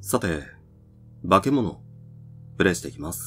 さて、化け物、プレイしていきます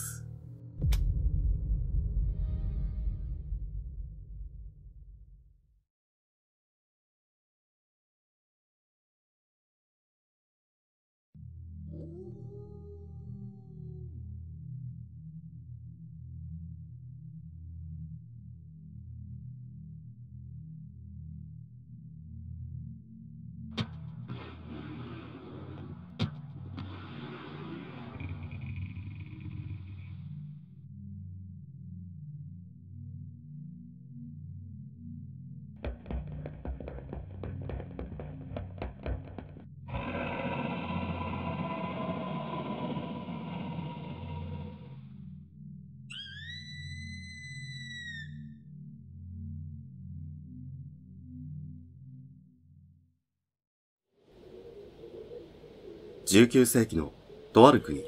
。19世紀のとある国。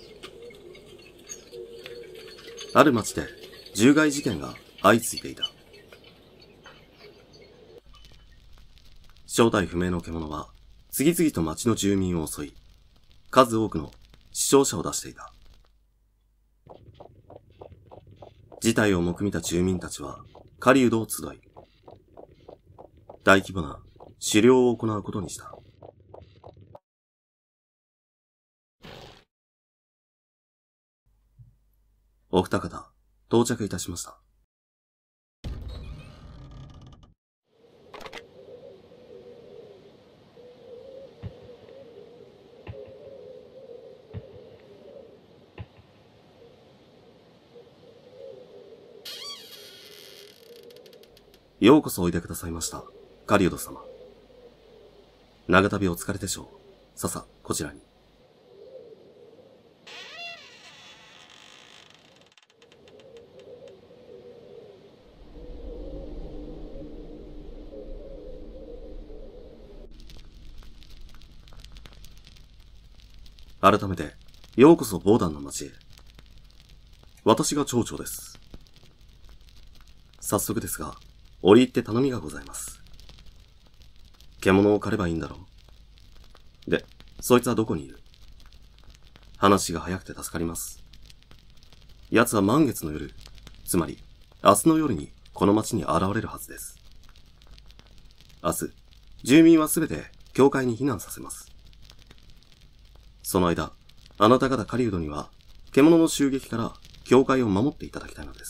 ある町で獣害事件が相次いでいた。正体不明の獣は次々と町の住民を襲い、数多くの死傷者を出していた。事態を目見た住民たちは狩人を集い、大規模な狩猟を行うことにした。お二方、到着いたしました。ようこそおいでくださいました、狩人様。長旅お疲れでしょう。ささ、こちらに。改めて、ようこそボーダンの町へ。私が町長です。早速ですが、折り入って頼みがございます。獣を狩ればいいんだろう。で、そいつはどこにいる？話が早くて助かります。奴は満月の夜、つまり、明日の夜にこの町に現れるはずです。明日、住民はすべて教会に避難させます。その間、あなた方狩人には、獣の襲撃から教会を守っていただきたいのです。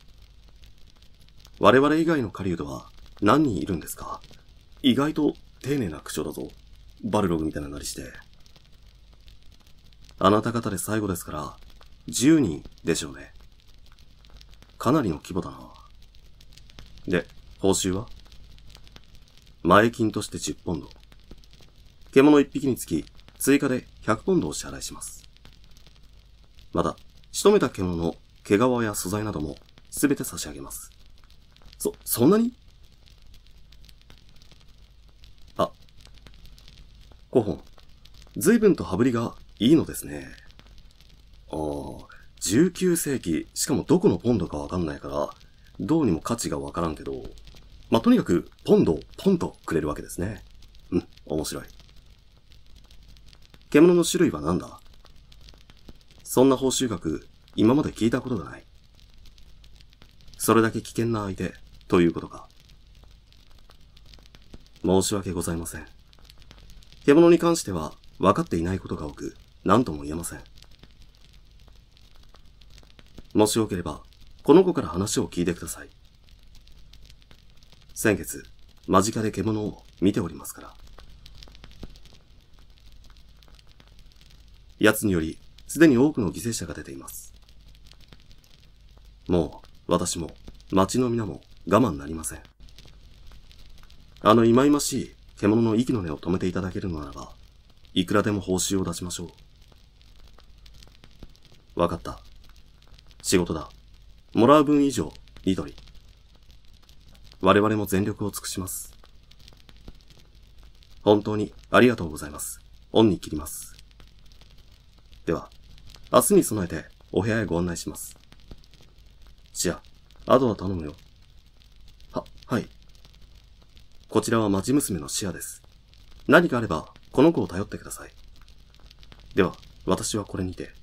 我々以外の狩人は何人いるんですか？意外と丁寧な口調だぞ。バルログみたいななりして。あなた方で最後ですから、10人でしょうね。かなりの規模だな。で、報酬は？前金として10ポンド。獣1匹につき、追加で100ポンドを支払いします。また、仕留めた獣の毛皮や素材などもすべて差し上げます。そんなに？あ、5本。随分と羽振りがいいのですね。19世紀、しかもどこのポンドかわかんないから、どうにも価値がわからんけど、とにかく、ポンとくれるわけですね。面白い。獣の種類は何だ？そんな報酬額、今まで聞いたことがない。それだけ危険な相手、ということか。申し訳ございません。獣に関しては、分かっていないことが多く、何とも言えません。もしよければ、この子から話を聞いてください。先月、間近で獣を見ておりますから。奴により、すでに多くの犠牲者が出ています。もう、私も、町の皆も我慢なりません。忌々しい獣の息の根を止めていただけるのならば、いくらでも報酬を出しましょう。わかった。仕事だ。もらう分以上、ニトリ。我々も全力を尽くします。本当にありがとうございます。恩に切ります。では、明日に備えてお部屋へご案内します。シア、あとは頼むよ。はい。こちらは町娘のシアです。何かあれば、この子を頼ってください。 では、私はこれにて。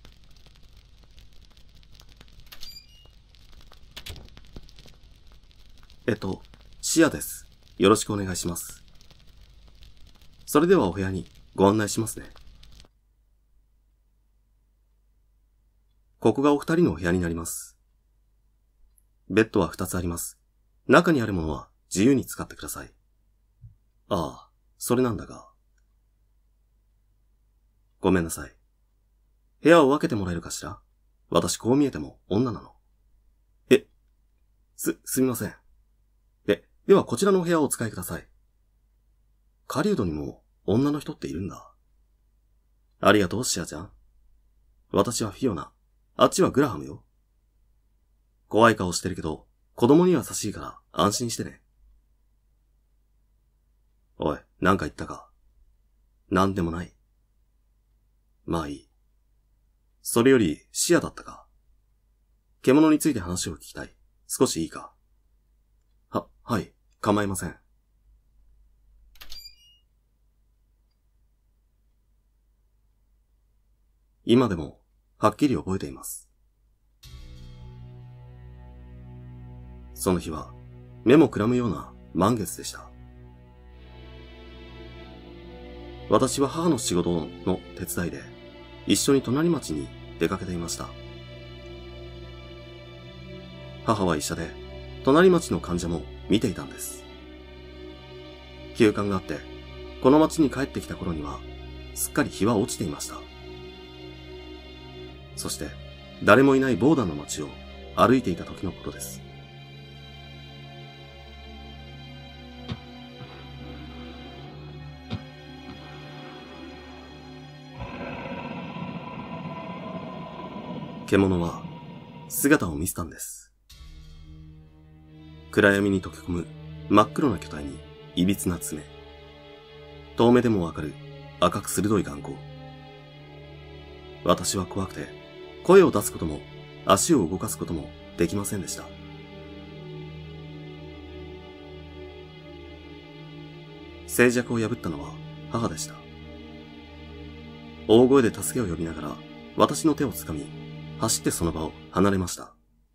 シアです。よろしくお願いします。それではお部屋にご案内しますね。ここがお二人のお部屋になります。ベッドは2つあります。中にあるものは自由に使ってください。ああ、それなんだが。ごめんなさい。部屋を分けてもらえるかしら？私こう見えても女なの。すみません。ではこちらのお部屋をお使いください。狩人にも女の人っているんだ。ありがとう、シアちゃん。私はフィオナ。あっちはグラハムよ。怖い顔してるけど、子供には優しいから安心してね。おい、なんか言ったか？なんでもない。まあいい。それよりシアだったか？獣について話を聞きたい。少しいいか？はい、構いません。今でも、はっきり覚えています。その日は、目もくらむような満月でした。私は母の仕事の手伝いで、一緒に隣町に出かけていました。母は医者で、隣町の患者も見ていたんです。休館があって、この町に帰ってきた頃には、すっかり日は落ちていました。そして、誰もいないボーダンの町を歩いていた時のことです。獣は姿を見せたんです。暗闇に溶け込む真っ黒な巨体に歪な爪。遠目でもわかる赤く鋭い眼光。私は怖くて声を出すことも足を動かすこともできませんでした。静寂を破ったのは母でした。大声で助けを呼びながら私の手をつかみ、走ってその場を離れました。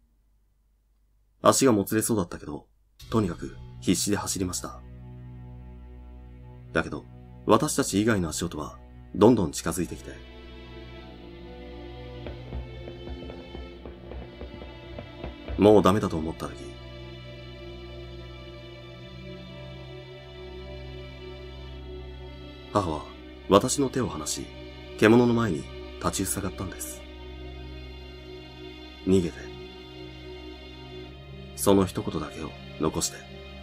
足がもつれそうだったけど、とにかく必死で走りました。だけど、私たち以外の足音はどんどん近づいてきて、もうダメだと思った時、母は私の手を離し、獣の前に立ちふさがったんです。逃げて。その一言だけを残して。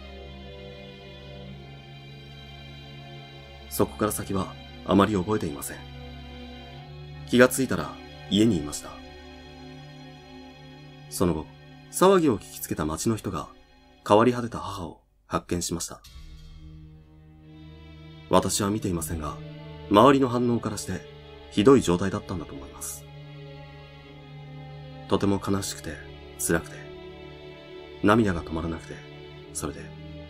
そこから先はあまり覚えていません。気がついたら家にいました。その後、騒ぎを聞きつけた町の人が変わり果てた母を発見しました。私は見ていませんが、周りの反応からしてひどい状態だったんだと思います。とても悲しくて辛くて、涙が止まらなくて、それで。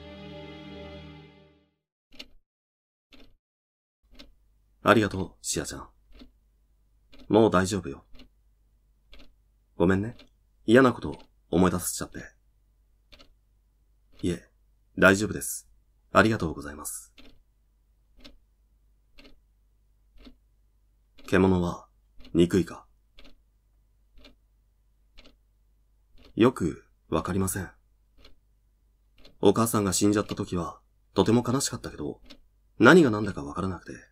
ありがとう、シアちゃん。もう大丈夫よ。ごめんね。嫌なことを思い出させちゃって。いえ、大丈夫です。ありがとうございます。獣は憎いか？よくわかりません。お母さんが死んじゃった時はとても悲しかったけど、何が何だかわからなくて。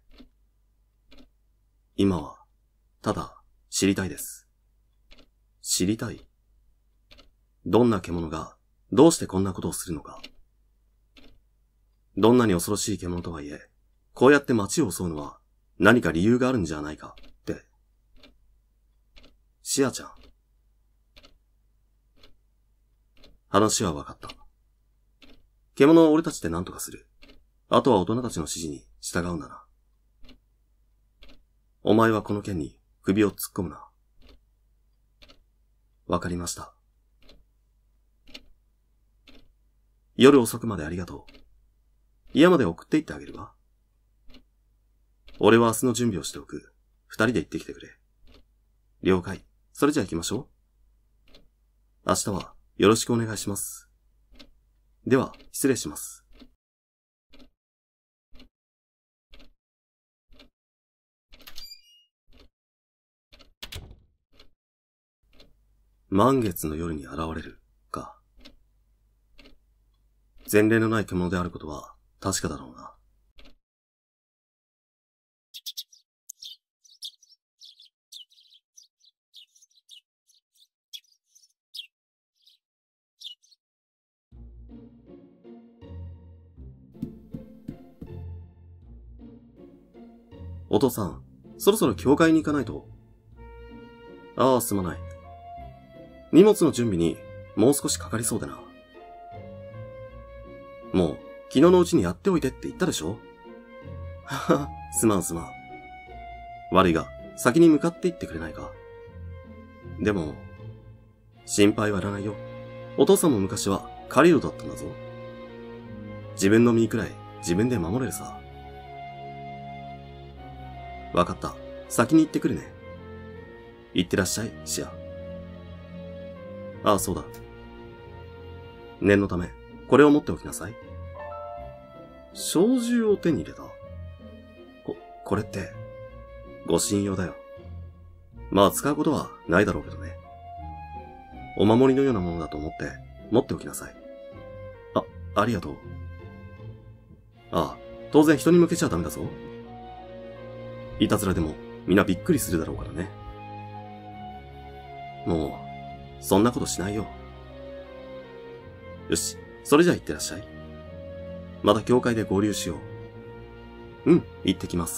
今はただ知りたいです。知りたい？どんな獣がどうしてこんなことをするのか。どんなに恐ろしい獣とはいえ、こうやって街を襲うのは何か理由があるんじゃないかって。シアちゃん。話は分かった。獣は俺たちで何とかする。あとは大人たちの指示に従うんだな。お前はこの件に首を突っ込むな。わかりました。夜遅くまでありがとう。家まで送って行ってあげるわ。俺は明日の準備をしておく。 二人で行ってきてくれ。了解。それじゃあ行きましょう。明日はよろしくお願いします。では、失礼します。満月の夜に現れる、か。前例のない獣であることは確かだろうな。お父さん、そろそろ教会に行かないと。ああ、すまない。荷物の準備にもう少しかかりそうでな。もう、昨日のうちにやっておいてって言ったでしょ。はは、すまんすまん。悪いが、先に向かって行ってくれないか。でも、心配はいらないよ。お父さんも昔はカリオだったんだぞ。自分の身くらい自分で守れるさ。わかった。先に行ってくるね。行ってらっしゃい、シア。ああ、そうだ。念のため、これを持っておきなさい。小銃を手に入れた。これって、護身用だよ。まあ使うことはないだろうけどね。お守りのようなものだと思って持っておきなさい。ありがとう。ああ、当然人に向けちゃダメだぞ。いたずらでも皆びっくりするだろうからね。もう、そんなことしないよ。よし、それじゃあ行ってらっしゃい。また教会で合流しよう。うん、行ってきます。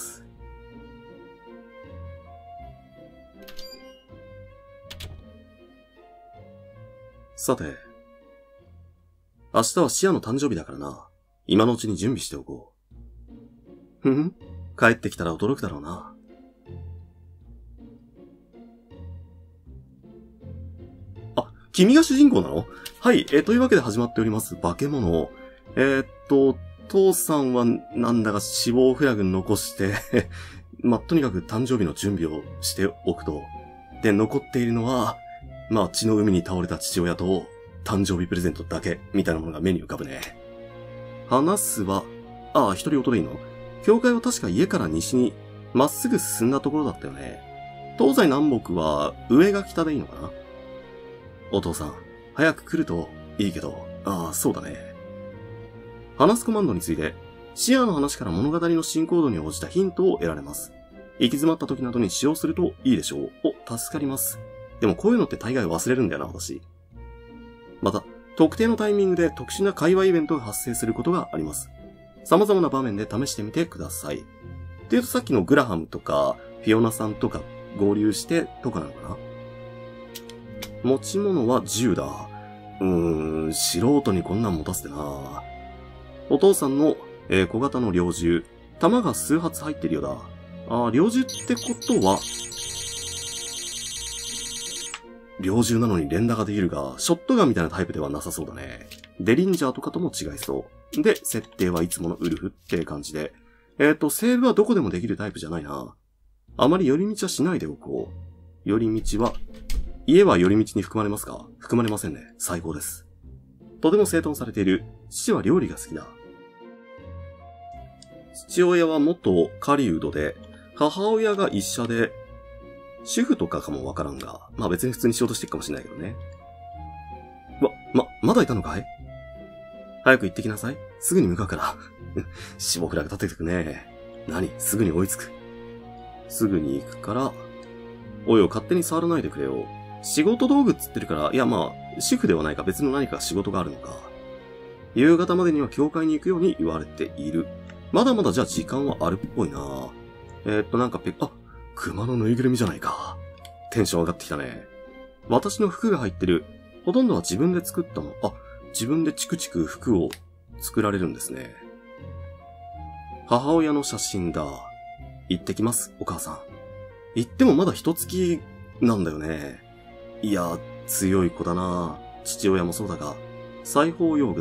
さて、明日はシアの誕生日だからな。今のうちに準備しておこう。ふん、帰ってきたら驚くだろうな。あ、君が主人公なの？はい、というわけで始まっております、化け物。父さんはなんだか死亡フラグ残してまあ、とにかく誕生日の準備をしておくと。で、残っているのは、まあ、血の海に倒れた父親と、誕生日プレゼントだけ、みたいなものが目に浮かぶね。話すは、一人音でいいの？教会は確か家から西に、まっすぐ進んだところだったよね。東西南北は、上が北でいいのかな？お父さん、早く来るといいけど、そうだね。話すコマンドについて、シアの話から物語の進行度に応じたヒントを得られます。行き詰まった時などに使用するといいでしょう。助かります。でもこういうのって大概忘れるんだよな、私。また、特定のタイミングで特殊な会話イベントが発生することがあります。様々な場面で試してみてください。っていうとさっきのグラハムとか、フィオナさんとか合流してとかなのかな？持ち物は銃だ。素人にこんなん持たせてな。お父さんの、小型の猟銃。弾が数発入ってるようだ。猟銃ってことは、猟銃なのに連打ができるが、ショットガンみたいなタイプではなさそうだね。デリンジャーとかとも違いそう。で、設定はいつものウルフって感じで。セーブはどこでもできるタイプじゃないな。あまり寄り道はしないでおこう。寄り道は、家は寄り道に含まれますか？含まれませんね。最高です。とても整頓されている。父は料理が好きだ。父親は元狩人で、母親が医者で、主婦とかかもわからんが、まあ別に普通に仕事してるかもしれないけどね。まだいたのかい？早く行ってきなさい。すぐに向かうから。死亡フラグ立ててくね。何？すぐに追いつく。すぐに行くから、おいを勝手に触らないでくれよ。仕事道具っつってるから、いやまあ、主婦ではないか別の何か仕事があるのか。夕方までには教会に行くように言われている。まだまだじゃあ時間はあるっぽいな。なんか熊のぬいぐるみじゃないか。テンション上がってきたね。私の服が入ってる。ほとんどは自分で作ったの。自分でチクチク服を作られるんですね。母親の写真だ。行ってきます、お母さん。行ってもまだ一月なんだよね。いや、強い子だな。父親もそうだが、裁縫用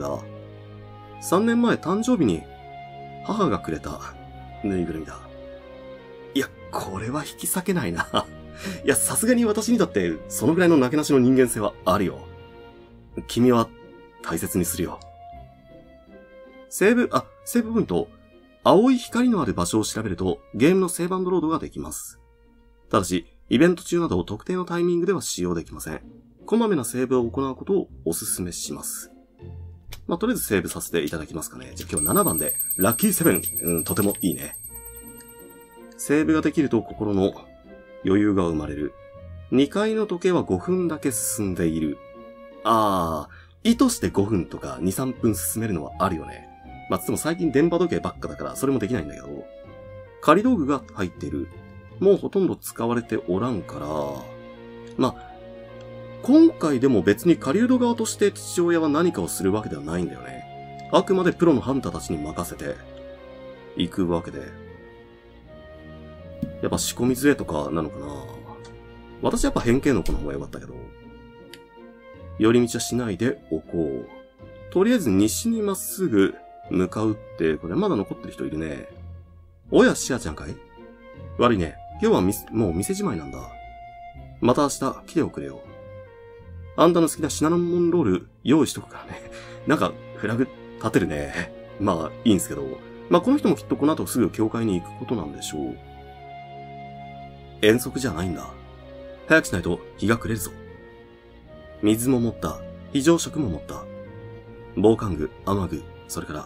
具だ。3年前誕生日に母がくれたぬいぐるみだ。 いや、これは引き裂けないな。いや、さすがに私にだって、そのぐらいのなけなしの人間性はあるよ。君は、大切にするよ。セーブポイント。青い光のある場所を調べると、ゲームのセーブ&ロードができます。ただし、イベント中など特定のタイミングでは使用できません。こまめなセーブを行うことをお勧めします。まあ、とりあえずセーブさせていただきますかね。じゃあ今日7番で、ラッキーセブン。とてもいいね。セーブができると心の余裕が生まれる。2階の時計は5分だけ進んでいる。意図して5分とか2、3分進めるのはあるよね。まあ、つっても最近電波時計ばっかだからそれもできないんだけど。仮道具が入っている。もうほとんど使われておらんから。まあ、今回でも別に狩人側として父親は何かをするわけではないんだよね。あくまでプロのハンターたちに任せて行くわけで。やっぱ仕込み杖とかなのかな。私やっぱ変形の子の方が良かったけど。寄り道はしないでおこう。とりあえず西にまっすぐ向かうって、これまだ残ってる人いるね。おや、シアちゃんかい？悪いね。今日はもう店じまいなんだ。また明日来ておくれよ。あんたの好きなシナモンロール用意しとくからね。なんか、フラグ立てるね。まあ、いいんすけど。まあ、この人もきっとこの後すぐ教会に行くことなんでしょう。遠足じゃないんだ。早くしないと日が暮れるぞ。水も持った。非常食も持った。防寒具、雨具、それから、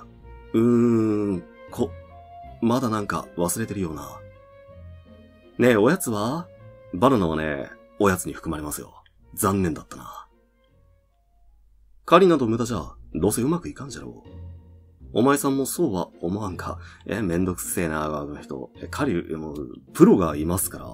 まだなんか忘れてるような。ねえ、おやつは？バナナはね、おやつに含まれますよ。残念だったな。狩りなど無駄じゃ、どうせうまくいかんじゃろう。お前さんもそうは思わんか。めんどくせえな、あの人。狩り、もう、プロがいますから、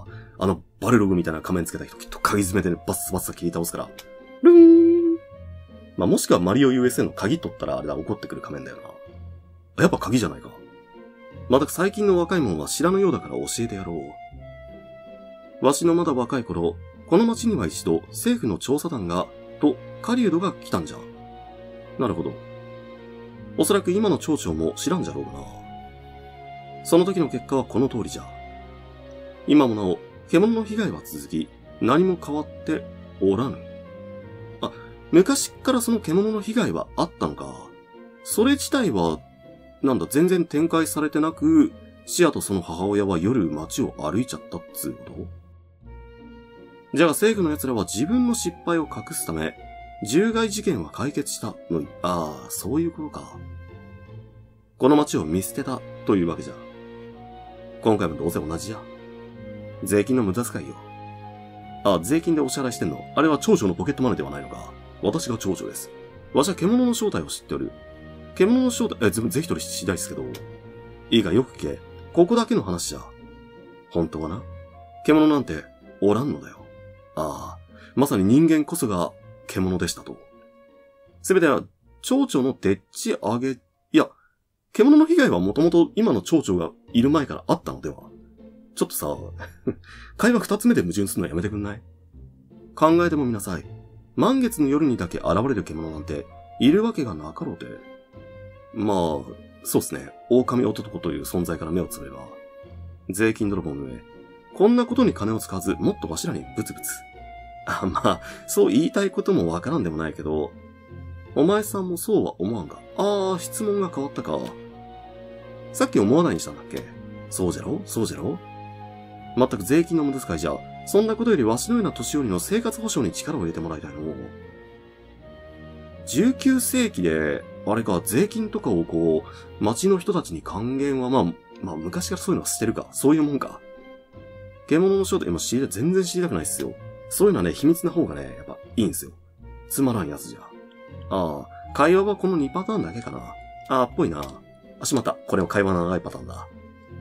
バルログみたいな仮面つけた人きっと鍵詰めてね、バッサバッサ切り倒すから。ルーン。まあ、もしくはマリオ USA の鍵取ったらあれだ、怒ってくる仮面だよな。やっぱ鍵じゃないか。また最近の若いもんは知らぬようだから教えてやろう。わしのまだ若い頃、この町には一度政府の調査団が、狩人が来たんじゃ。なるほど。おそらく今の町長も知らんじゃろうな。その時の結果はこの通りじゃ。今もなお、獣の被害は続き、何も変わっておらぬ。昔からその獣の被害はあったのか。それ自体は、全然展開されてなく、シアとその母親は夜街を歩いちゃったっつうこと？じゃあ政府の奴らは自分の失敗を隠すため、獣害事件は解決したのに、そういうことか。この街を見捨てたというわけじゃ。今回もどうせ同じじゃ。税金の無駄遣いよ。税金でお支払いしてんの？あれは町長のポケットマネーではないのか。私が町長です。わしは獣の正体を知っておる。獣の正体、ぜひとり次第ですけど。いいかよく聞け。ここだけの話じゃ。本当はな。獣なんておらんのだよ。まさに人間こそが獣でしたと。すべては町長のでっち上げ、獣の被害はもともと今の町長がいる前からあったのでは？ちょっとさ、会話二つ目で矛盾するのやめてくんない？考えてもみなさい。満月の夜にだけ現れる獣なんているわけがなかろうて。まあ、そうっすね。狼男という存在から目をつぶれば。税金泥棒の上、こんなことに金を使わず、もっとわしらにブツブツ。まあ、そう言いたいこともわからんでもないけど、お前さんもそうは思わんが。質問が変わったか。さっき思わないにしたんだっけ？そうじゃろ？まったく税金の無駄遣いじゃ、そんなことよりわしのような年寄りの生活保障に力を入れてもらいたいの。19世紀で、税金とかを町の人たちに還元はまあ昔からそういうのは捨てるか。そういうもんか。獣の正体、全然知りたくないっすよ。そういうのはね、秘密な方がね、やっぱいいんすよ。つまらんやつじゃ。会話はこの2パターンだけかな。っぽいな。しまった。これは会話の長いパターンだ。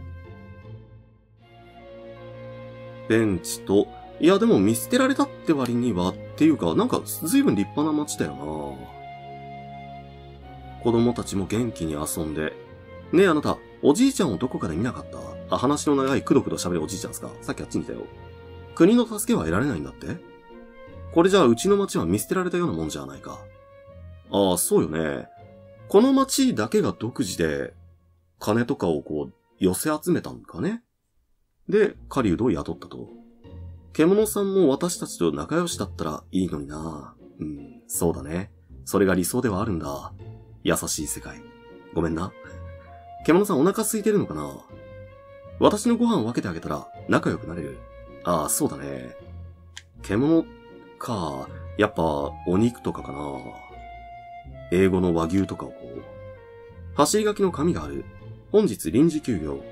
ベンチと、でも見捨てられたって割には、っていうか、随分立派な街だよな。子供たちも元気に遊んで。ねえあなた、おじいちゃんをどこかで見なかった？話の長いくどくど喋るおじいちゃんですか？さっきあっちにいたよ。国の助けは得られないんだって？これじゃあうちの町は見捨てられたようなもんじゃないか。そうよね。この町だけが独自で、金とかを寄せ集めたんかね。 で、狩人を雇ったと。獣さんも私たちと仲良しだったらいいのにな。そうだね。それが理想ではあるんだ。優しい世界。ごめんな。獣さんお腹空いてるのかな？私のご飯を分けてあげたら仲良くなれる。ああ、そうだね。獣か。やっぱお肉とかかな。英語の和牛とかをこう。走り書きの紙がある。本日臨時休業。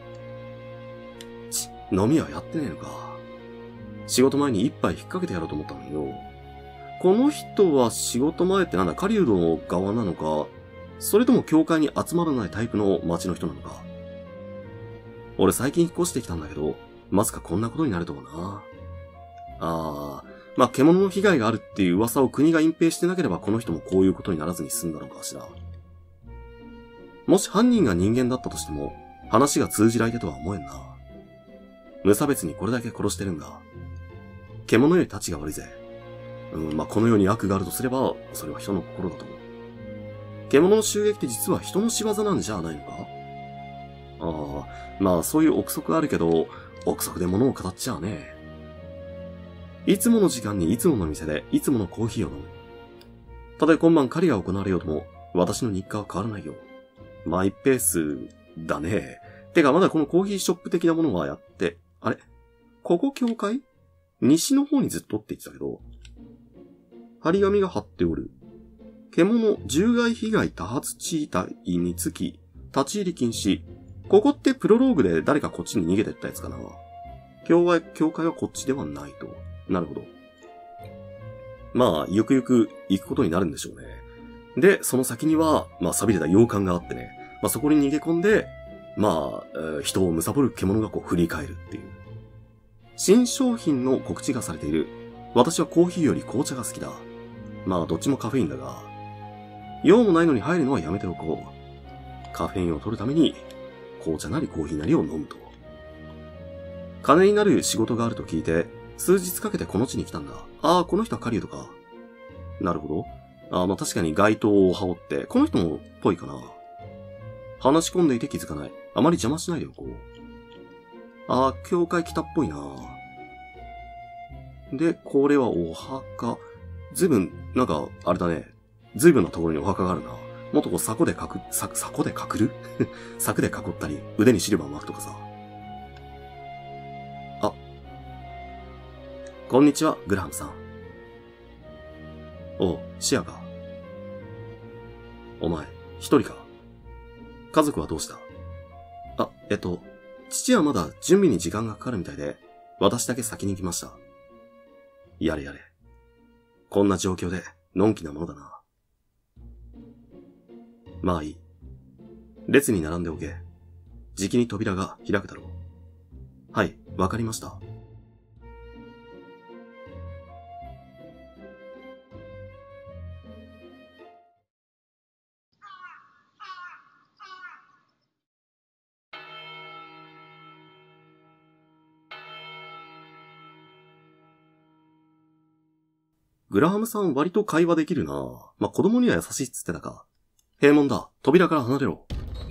飲みはやってねえのか。仕事前に一杯引っ掛けてやろうと思ったのよ。この人は仕事前ってなんだ、狩人の側なのか、それとも教会に集まらないタイプの町の人なのか。俺最近引っ越してきたんだけど、まさかこんなことになるとはな。まあ、獣の被害があるっていう噂を国が隠蔽してなければこの人もこういうことにならずに済んだのかしら。もし犯人が人間だったとしても、話が通じる相手とは思えんな。無差別にこれだけ殺してるんだ。獣より立ちが悪いぜ。まあ、この世に悪があるとすれば、それは人の心だと思う。獣の襲撃って実は人の仕業なんじゃないのか？まあ、そういう憶測あるけど、憶測で物を語っちゃあね。いつもの時間にいつもの店でいつものコーヒーを飲む。たとえ今晩狩りが行われようとも、私の日課は変わらないよ。マイペースだね。てかまだこのコーヒーショップ的なものはやって、あれ？ここ教会？西の方にずっとって言ってたけど、張り紙が貼っておる。獣、獣害被害多発地帯につき、立ち入り禁止。ここってプロローグで誰かこっちに逃げてったやつかな。教会はこっちではないと。なるほど。まあ、ゆくゆく行くことになるんでしょうね。で、その先には、まあ、錆びれた洋館があってね。まあ、そこに逃げ込んで、まあ、人を貪る獣がこう振り返るっていう。新商品の告知がされている。私はコーヒーより紅茶が好きだ。まあ、どっちもカフェインだが。用もないのに入るのはやめておこう。カフェインを取るために、紅茶なりコーヒーなりを飲むと。金になる仕事があると聞いて、数日かけてこの地に来たんだ。この人は狩人か。なるほど。まあ確かに街灯を羽織って、この人もっぽいかな。話し込んでいて気づかない。あまり邪魔しないでおこう。教会来たっぽいな。で、これはお墓。ずいぶん、なんか、あれだね。ずいぶんなところにお墓があるな。もっとこう、柵で隠る柵で囲ったり、腕にシルバー巻くとかさ。こんにちは、グラハムさん。おう、シアか。お前、一人か。家族はどうした？父はまだ準備に時間がかかるみたいで、私だけ先に行きました。やれやれ。こんな状況で、のんきなものだな。まあいい。列に並んでおけ。じきに扉が開くだろう。はい、わかりました。グラハムさん割と会話できるな。まあ、子供には優しいっつってたか。閉門だ。扉から離れろ。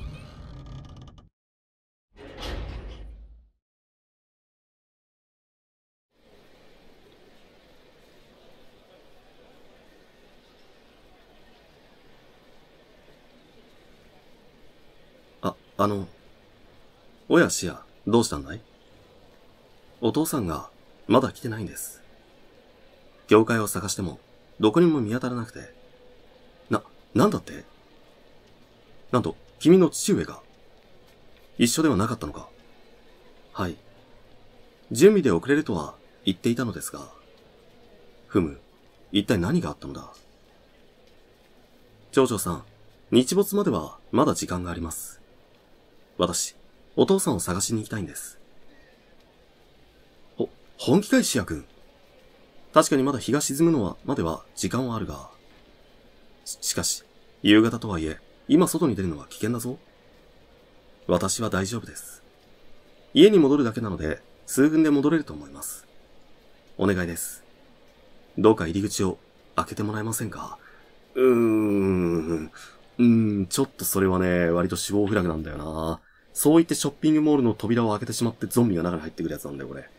おやシア、どうしたんだい？お父さんがまだ来てないんです。教会を探してもどこにも見当たらなくて。なんだって？なんと、君の父上が。一緒ではなかったのか？はい。準備で遅れるとは言っていたのですが。一体何があったのだ？長女さん、日没まではまだ時間があります。私、お父さんを探しに行きたいんです。本気かいシア君。確かにまだ日が沈むのまでは時間はあるが。しかし、夕方とはいえ、今外に出るのは危険だぞ。私は大丈夫です。家に戻るだけなので、数分で戻れると思います。お願いです。どうか入り口を開けてもらえませんか？ちょっとそれはね、割と死亡フラグなんだよな。 そう言ってショッピングモールの扉を開けてしまってゾンビが中に入ってくるやつなんだよ、これ。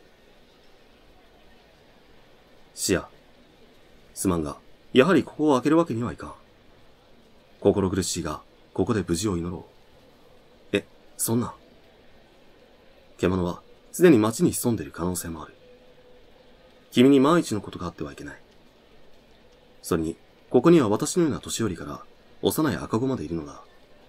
シア。すまんが、やはりここを開けるわけにはいかん。心苦しいが、ここで無事を祈ろう。そんな。獣は、すでに町に潜んでいる可能性もある。君に万一のことがあってはいけない。それに、ここには私のような年寄りから、幼い赤子までいるのだ。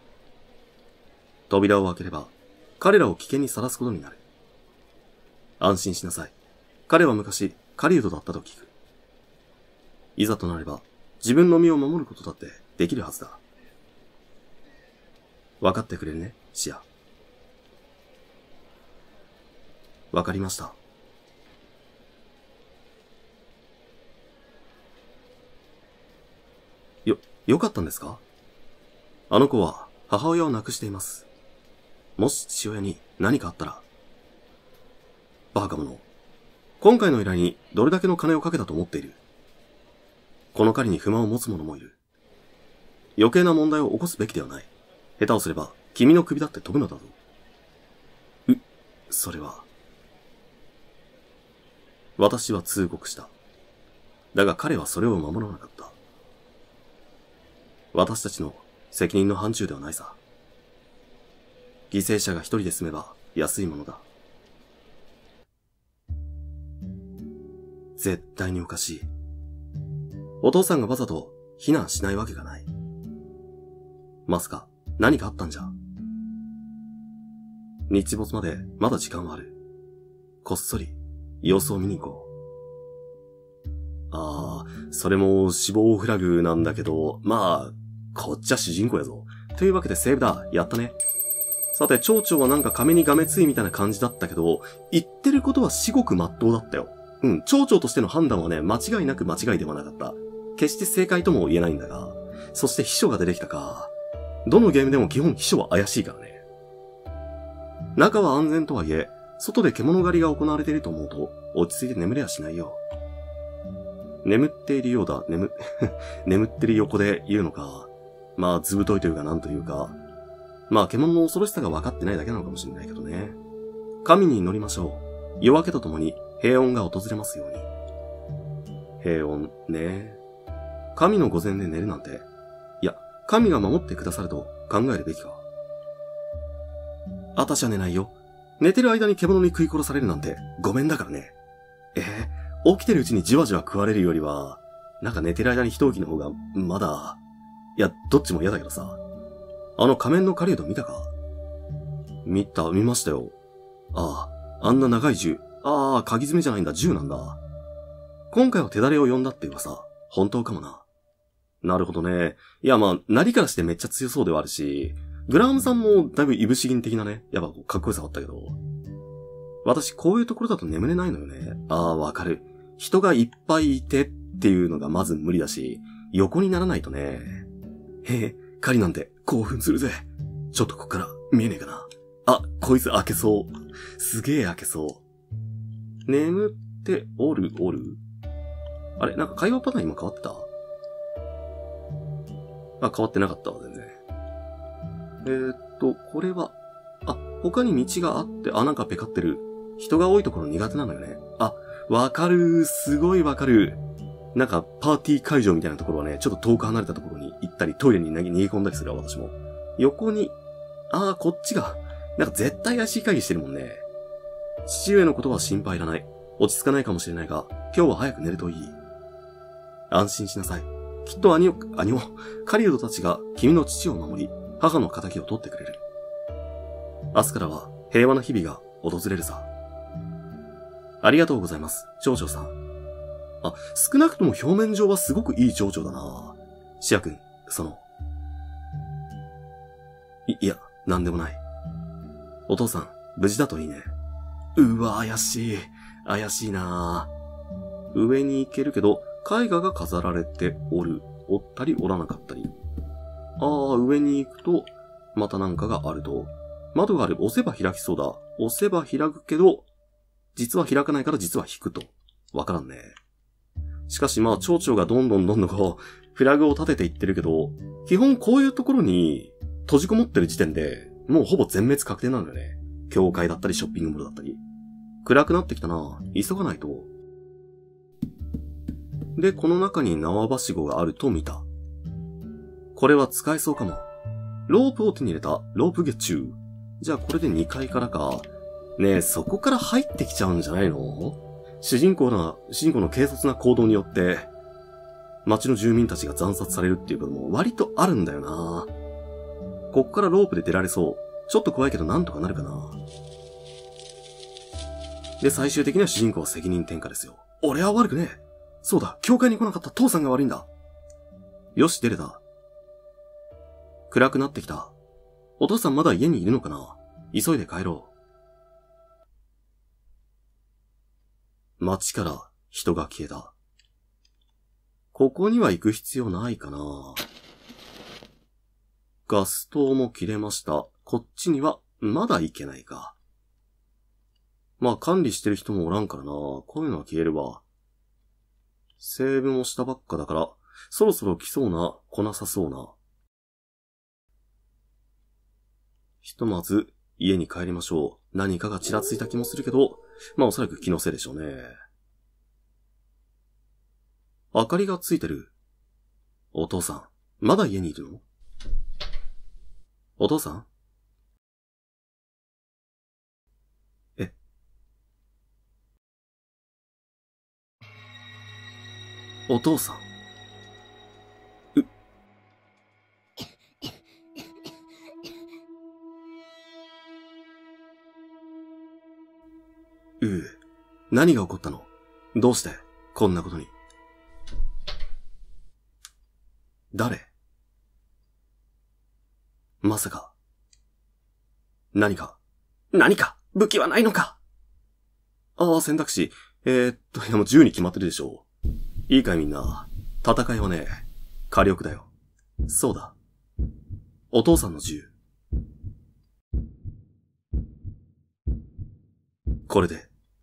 扉を開ければ、彼らを危険にさらすことになる。安心しなさい。彼は昔、狩人だったと聞く。いざとなれば、自分の身を守ることだってできるはずだ。わかってくれるね、シア。わかりました。よかったんですか？あの子は母親を亡くしています。もし父親に何かあったら。バカ者。今回の依頼にどれだけの金をかけたと思っている？この狩りに不満を持つ者もいる。余計な問題を起こすべきではない。下手をすれば君の首だって飛ぶのだぞ。それは。私は通告した。だが彼はそれを守らなかった。私たちの責任の範疇ではないさ。犠牲者が一人で済めば安いものだ。絶対におかしい。お父さんがわざと避難しないわけがない。まさか何かあったんじゃ。日没までまだ時間はある。こっそり様子を見に行こう。それも死亡フラグなんだけど、まあ、こっちは主人公やぞ。というわけでセーブだ。やったね。さて、町長はなんか亀にがめついみたいな感じだったけど、言ってることは至極真っ当だったよ。町長としての判断はね、間違いなく間違いではなかった。決して正解とも言えないんだが、そして秘書が出てきたか。どのゲームでも基本秘書は怪しいからね。中は安全とはいえ、外で獣狩りが行われていると思うと、落ち着いて眠れはしないよ。眠っているようだ、眠ってる横で言うのか。まあ、ずぶといというかなんというか。まあ、獣の恐ろしさが分かってないだけなのかもしれないけどね。神に祈りましょう。夜明けとともに平穏が訪れますように。平穏ね。神の御前で寝るなんて。いや、神が守ってくださると考えるべきか。あたしは寝ないよ。寝てる間に獣に食い殺されるなんてごめんだからね。起きてるうちにじわじわ食われるよりは、なんか寝てる間に一息の方が、まだ、いや、どっちも嫌だけどさ。あの仮面の狩人見たか？見ましたよ。あんな長い銃。鍵爪じゃないんだ、銃なんだ。今回は手だれを呼んだって噂、本当かもな。なるほどね。いや、まあ、なりからしてめっちゃ強そうではあるし、グラームさんもだいぶイブシギン的なね、やっぱかっこよさあったけど。私、こういうところだと眠れないのよね。わかる。人がいっぱいいてっていうのがまず無理だし、横にならないとね。狩りなんて興奮するぜ。ちょっとこっから見えねえかな。こいつ開けそう。すげえ開けそう。眠っておるあれ、なんか会話パターン今変わってた？変わってなかったわ、全然。これは、他に道があって、なんかペカってる。人が多いところ苦手なのよね。わかる。すごいわかる。なんか、パーティー会場みたいなところはね、ちょっと遠く離れたところに行ったり、トイレに逃げ込んだりするわ、私も。横に、こっちが、なんか絶対怪しい会議してるもんね。父上のことは心配いらない。落ち着かないかもしれないが、今日は早く寝るといい。安心しなさい。きっと兄を、狩人たちが君の父を守り、母の仇を取ってくれる。明日からは平和な日々が訪れるさ。ありがとうございます、町長さん。少なくとも表面上はすごくいい町長だな。シア君、いや、なんでもない。お父さん、無事だといいね。うわ、怪しいな。上に行けるけど、絵画が飾られておったりおらなかったり。上に行くと、またなんかがあると。窓がある。押せば開きそうだ。押せば開くけど、実は開かないから実は引くと。わからんね。しかしまあ、町長がどんどんこう、フラグを立てていってるけど、基本こういうところに閉じこもってる時点で、 もうほぼ全滅確定なんだよね。教会だったりショッピングモールだったり。暗くなってきたな。急がないと。で、この中に縄はしごがあると見た。これは使えそうかも。ロープを手に入れた。ロープゲッチュー。じゃあこれで2階からか。ねえ、そこから入ってきちゃうんじゃないの？主人公の軽率な行動によって、街の住民たちが惨殺されるっていうことも割とあるんだよな。こっからロープで出られそう。ちょっと怖いけどなんとかなるかな。で、最終的には主人公は責任転嫁ですよ。俺は悪くねえ。そうだ、教会に来なかった父さんが悪いんだ。よし、出れた。暗くなってきた。お父さんまだ家にいるのかな？急いで帰ろう。街から人が消えた。ここには行く必要ないかな。ガス灯も切れました。こっちにはまだ行けないか。まあ管理してる人もおらんからな。こういうのは消えるわ。セーブもしたばっかだから、そろそろ来そうな、来なさそうな。ひとまず家に帰りましょう。何かがちらついた気もするけど、まあおそらく気のせいでしょうね。明かりがついてる。お父さん、まだ家にいるの？お父さん？え？お父さん？何が起こったの？どうしてこんなことに？誰？まさか。何か武器はないのか？ああ、選択肢。いやもう銃に決まってるでしょう。いいかいみんな。戦いはね、火力だよ。そうだ。お父さんの銃。これで。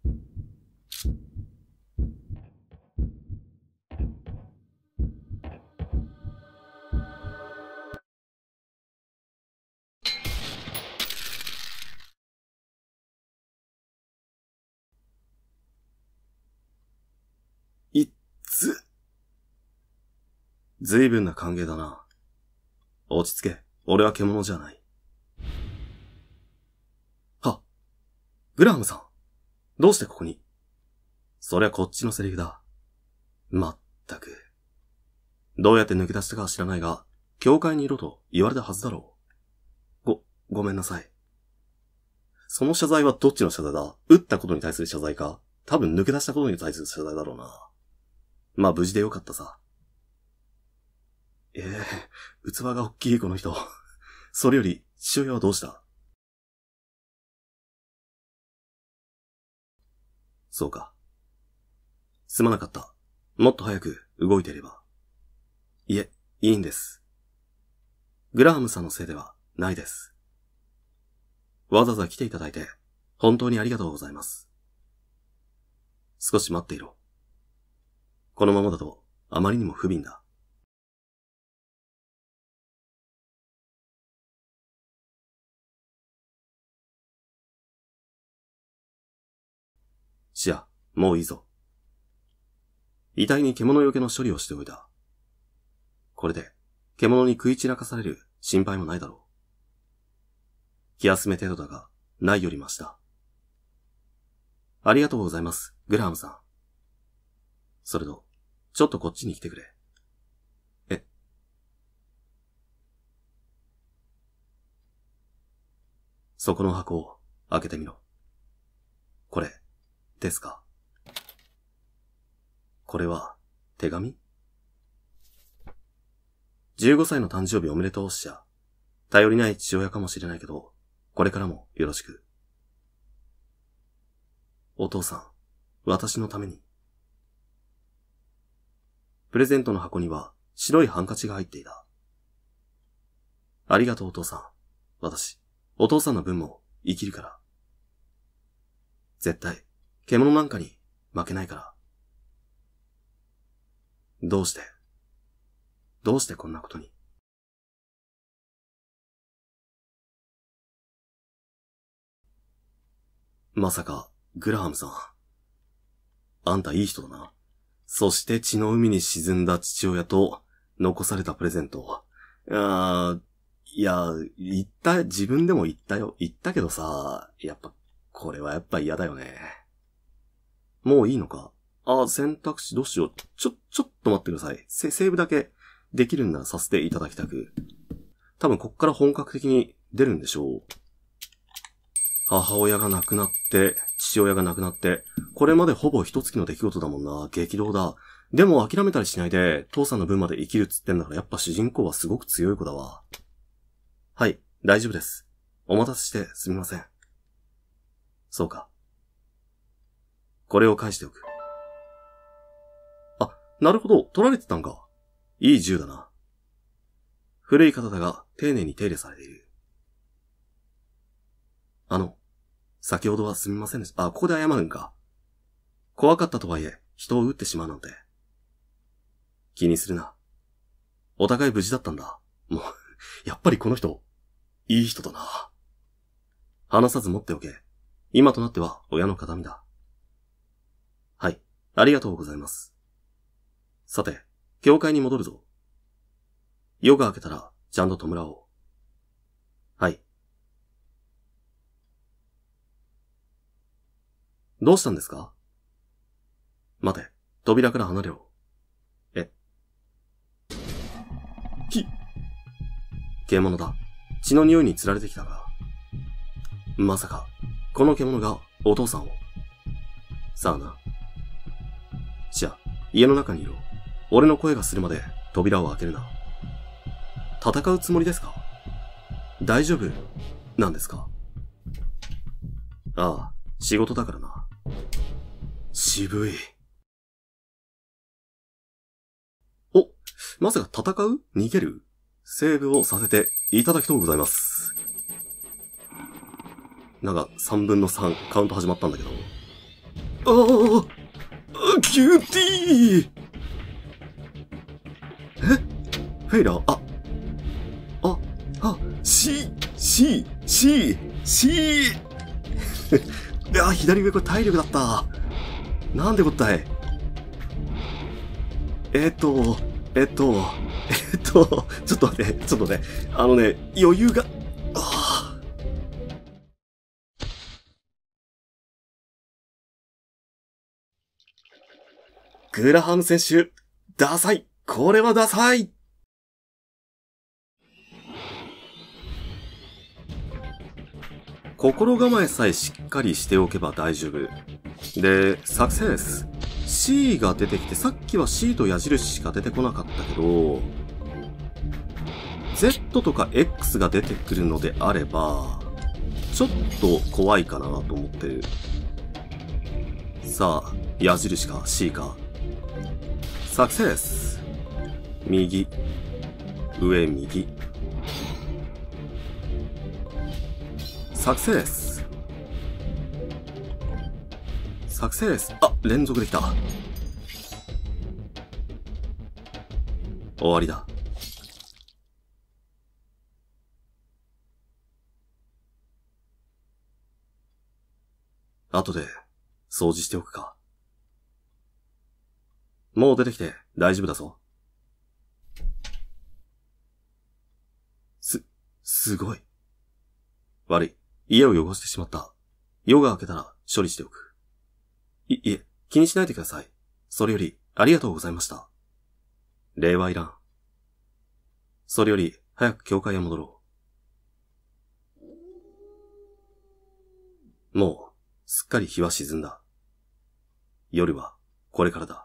随分な歓迎だな。落ち着け。俺は獣じゃない。は、グラハムさん。どうしてここに？そりゃこっちのセリフだ。まったく。どうやって抜け出したかは知らないが、教会にいろと言われたはずだろう。ごめんなさい。その謝罪はどっちの謝罪だ？撃ったことに対する謝罪か？多分抜け出したことに対する謝罪だろうな。まあ無事でよかったさ。器が大きいこの人。それより父親はどうした？そうか。すまなかった。もっと早く動いていれば。いえ、いいんです。グラハムさんのせいではないです。わざわざ来ていただいて、本当にありがとうございます。少し待っていろ。このままだと、あまりにも不憫だ。シア、もういいぞ。遺体に獣よけの処理をしておいた。これで、獣に食い散らかされる心配もないだろう。気休め程度だが、ないよりました。ありがとうございます、グラハムさん。それと、ちょっとこっちに来てくれ。そこの箱を開けてみろ。これ、ですか？これは、手紙？ 15 歳の誕生日おめでとうしゃ。頼りない父親かもしれないけど、これからもよろしく。お父さん、私のために。プレゼントの箱には白いハンカチが入っていた。ありがとうお父さん。私、お父さんの分も生きるから。絶対、獣なんかに負けないから。どうしてこんなことに。 まさか、グラハムさん。あんたいい人だな。そして血の海に沈んだ父親と残されたプレゼント。自分でも言ったよ。言ったけどさ、これはやっぱ嫌だよね。もういいのか？選択肢どうしよう。ちょっと待ってください。セーブだけできるんならさせていただきたく。多分こっから本格的に出るんでしょう。母親が亡くなって、父親が亡くなって、これまでほぼ一月の出来事だもんな。激動だ。でも諦めたりしないで、父さんの分まで生きるっつってんだからやっぱ主人公はすごく強い子だわ。はい、大丈夫です。お待たせしてすみません。そうか。これを返しておく。なるほど、取られてたんか。いい銃だな。古い方だが丁寧に手入れされている。先ほどはすみませんでした。ここで謝るんか。怖かったとはいえ、人を撃ってしまうなんて。気にするな。お互い無事だったんだ。もう、やっぱりこの人、いい人だな。話さず持っておけ。今となっては親の形見だ。はい、ありがとうございます。さて、教会に戻るぞ。夜が明けたら、ちゃんと弔おう。はい。どうしたんですか？待て、扉から離れろ。獣だ。血の匂いに釣られてきたが。まさか、この獣がお父さんを。さあな。家の中にいろ。俺の声がするまで扉を開けるな。戦うつもりですか？大丈夫なんですか？ああ、仕事だからな。渋い。まさか戦う？逃げる？セーブをさせていただきとうございます。なんか3分の3カウント始まったんだけど。キューティー！フェイラー、左上これ体力だった。なんでこったい。ちょっと待って。余裕が、グラハム選手、ダサい。これはダサい。心構えさえしっかりしておけば大丈夫。で、サクセス。C が出てきて、さっきは C と矢印しか出てこなかったけど、Z とか X が出てくるのであれば、ちょっと怖いかなと思ってる。さあ、矢印か C か。サクセス。右。上右。サクセス。サクセス。連続できた。終わりだ。後で掃除しておくか。もう出てきて大丈夫だぞ。すごい。悪い。家を汚してしまった。夜が明けたら処理しておく。いえ、気にしないでください。それより、ありがとうございました。礼はいらん。それより、早く教会へ戻ろう。もう、すっかり日は沈んだ。夜は、これからだ。